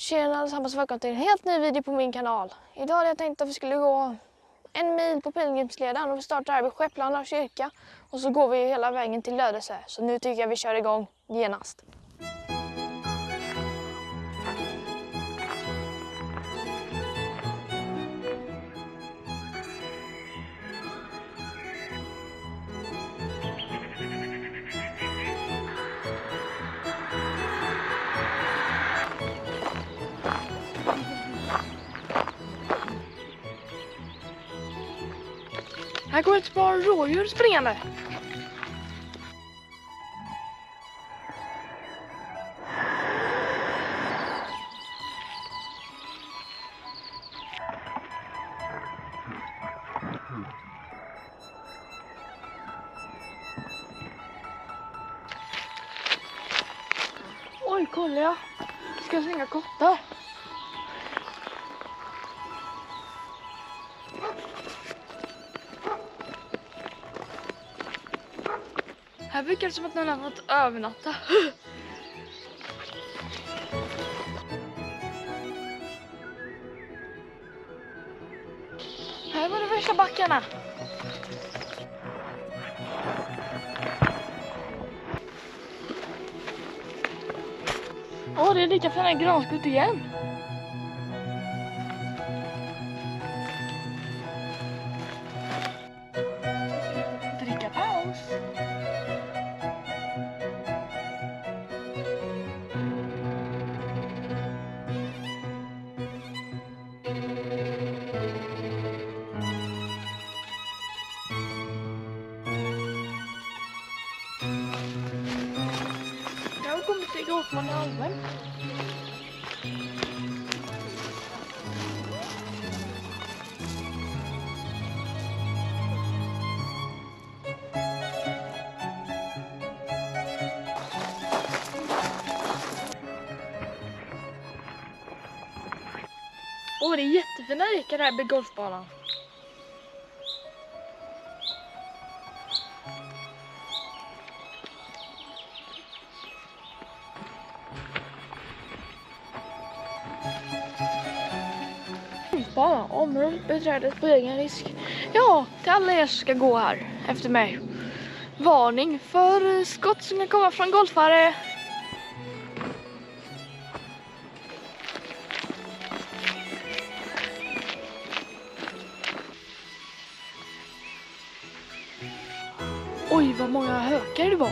Tjena allesammans, välkommen till en helt ny video på min kanal. Idag hade jag tänkt att vi skulle gå 1 mil på pilgrimsleden och vi startar här vid Skepplanda kyrka. Och så går vi hela vägen till Lödöse. Så nu tycker jag vi kör igång genast. Här går ett par rådjur springande. Oj, kolla jag. Ska slänga kottar. Här verkar det som att någon har fått övernatta. Här var de värsta backarna. Åh, det är lika fina granskott igen. Dricka paus. Jag kommer stiga upp från halven. Åh, det är jättefina ekar här med golfbanan. Golfbanan, området beträdes på egen risk. Ja, till alla er som ska gå här efter mig. Varning för skott som kan komma från golfare. Oj, vad många hökar det var.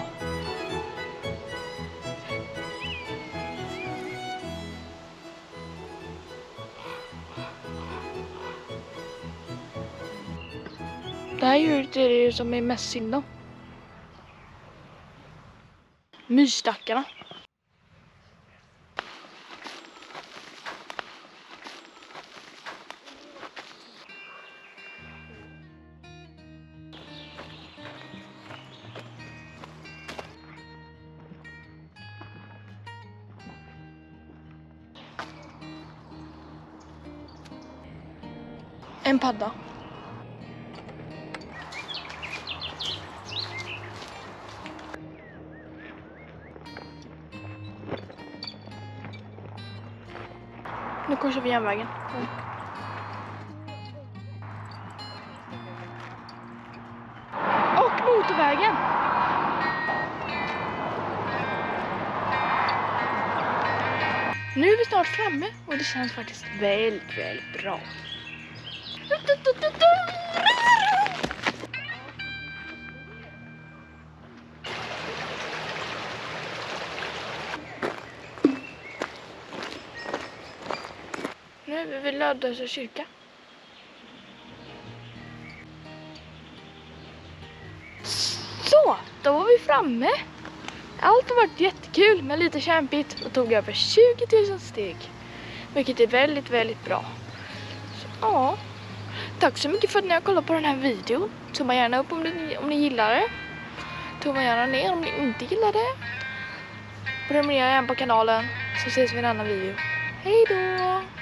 Det här djuret är det som är mest synd om. Myrstackarna. En padda. Nu korsar vi järnvägen. Och motorvägen. Nu är vi snart framme och det känns faktiskt väldigt bra. Nu är vi vid Lödöse kyrka. Så, då var vi framme. Allt har varit jättekul men lite kämpigt och tog över 20 000 steg. Vilket är väldigt bra. Så, ja. Tack så mycket för att ni har kollat på den här videon. Tumma gärna upp om ni gillar det. Tumma gärna ner om ni inte gillar det. Prenumerera gärna på kanalen så ses vi i en annan video. Hej då!